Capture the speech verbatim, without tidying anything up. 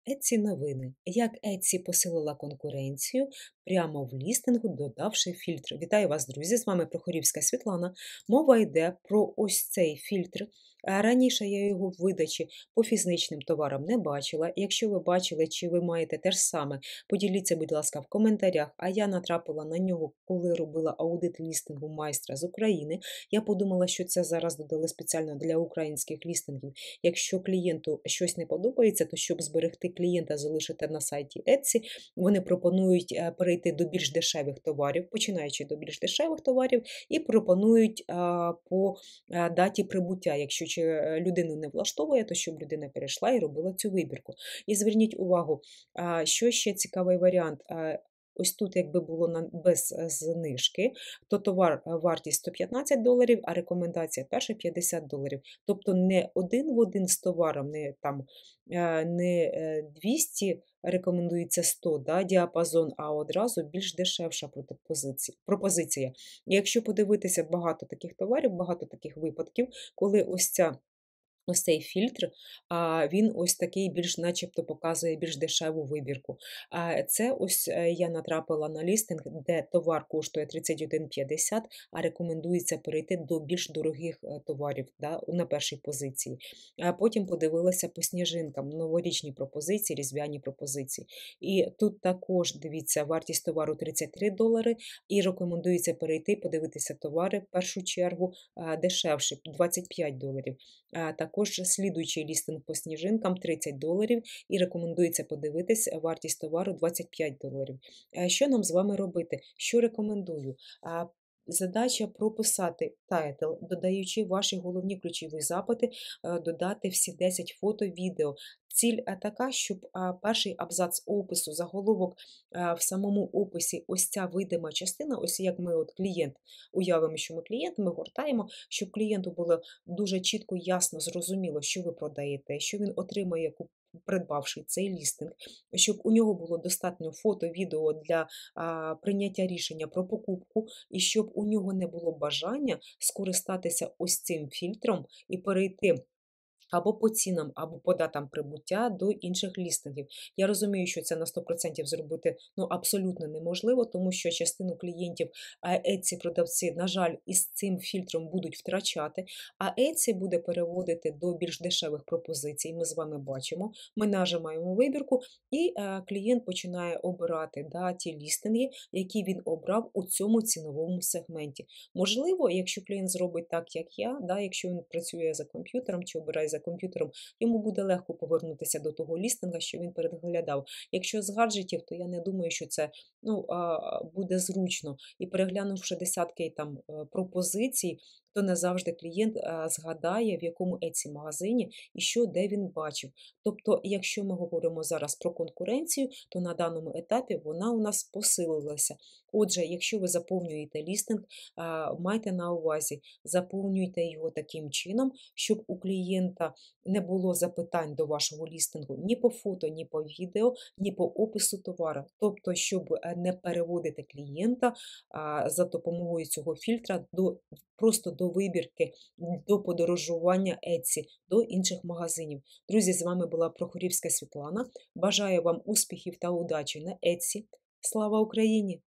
Etsy новини. Як Etsy посилила конкуренцію прямо в лістингу, додавши фільтр. Вітаю вас, друзі! З вами Прохорівська Світлана. Мова йде про ось цей фільтр. А Раніше я його в видачі по фізичним товарам не бачила. Якщо ви бачили, чи ви маєте те ж саме, поділіться, будь ласка, в коментарях. А я натрапила на нього, коли робила аудит лістингу майстра з України. Я подумала, що це зараз додали спеціально для українських лістингів. Якщо клієнту щось не подобається, то щоб зберегти клієнта, залишити на сайті Etsy, вони пропонують е, перейти до більш дешевих товарів, починаючи до більш дешевих товарів, і пропонують а, по а, даті прибуття. Якщо чи е, людину не влаштовує, то щоб людина перейшла і робила цю вибірку. І зверніть увагу, а, що ще цікавий варіант. А, Ось тут, якби було на без е, знижки, то товар е, вартість сто п'ятнадцять доларів, а рекомендація перша п'ятдесят доларів. Тобто не один в один з товаром, не там е, не е, двісті рекомендується сто, да, діапазон, а одразу більш дешевша пропозиція. пропозиція. І якщо подивитися багато таких товарів, багато таких випадків, коли ось ця Ось цей фільтр, а, він ось такий більш начебто показує більш дешеву вибірку. А, Це ось е, я натрапила на лістинг, де товар коштує тридцять один п'ятдесят, а рекомендується перейти до більш дорогих е, товарів, да, на першій позиції. А потім подивилася по сніжинкам, новорічні пропозиції, різдвяні пропозиції. І тут також, дивіться, вартість товару тридцять три долари, і рекомендується перейти, подивитися товари в першу чергу а, дешевші, двадцять п'ять доларів. А, Також слідуючий лістинг по сніжинкам тридцять доларів, і рекомендується подивитись вартість товару двадцять п'ять доларів. Е, Що нам з вами робити? Що рекомендую? А, Задача прописати тайтл, додаючи ваші головні ключові запити, е, додати всі десять фото, відео. Ціль е, така, щоб а, перший абзац опису, заголовок е, в самому описі, ось ця видима частина, ось як ми от клієнт, уявимо, що ми клієнт, ми гортаємо, щоб клієнту було дуже чітко, ясно, зрозуміло, що ви продаєте, що він отримає, куп- придбавши цей лістинг, щоб у нього було достатньо фото, відео для а, прийняття рішення про покупку, і щоб у нього не було бажання скористатися ось цим фільтром і перейти або по цінам, або по датам прибуття до інших лістингів. Я розумію, що це на сто відсотків зробити ну, абсолютно неможливо, тому що частину клієнтів Etsy продавці, на жаль, із цим фільтром будуть втрачати, а Etsy буде переводити до більш дешевих пропозицій. Ми з вами бачимо, ми нажимаємо вибірку, і е, клієнт починає обирати да, ті лістинги, які він обрав у цьому ціновому сегменті. Можливо, якщо клієнт зробить так, як я, да, якщо він працює за комп'ютером чи обирає за комп'ютером, йому буде легко повернутися до того лістинга, що він переглядав. Якщо з гаджетів, то я не думаю, що це ну, а, буде зручно. І переглянувши десятки там е, пропозицій, то не завжди клієнт а, згадає, в якому Etsy-магазині і що, де він бачив. Тобто, якщо ми говоримо зараз про конкуренцію, то на даному етапі вона у нас посилилася. Отже, якщо ви заповнюєте лістинг, а, майте на увазі, заповнюйте його таким чином, щоб у клієнта не було запитань до вашого лістингу ні по фото, ні по відео, ні по опису товару. Тобто, щоб е, не переводити клієнта а, за допомогою цього фільтра до просто до вибірки, до подорожування Etsy, до інших магазинів. Друзі, з вами була Прохорівська Світлана. Бажаю вам успіхів та удачі на Etsy. Слава Україні!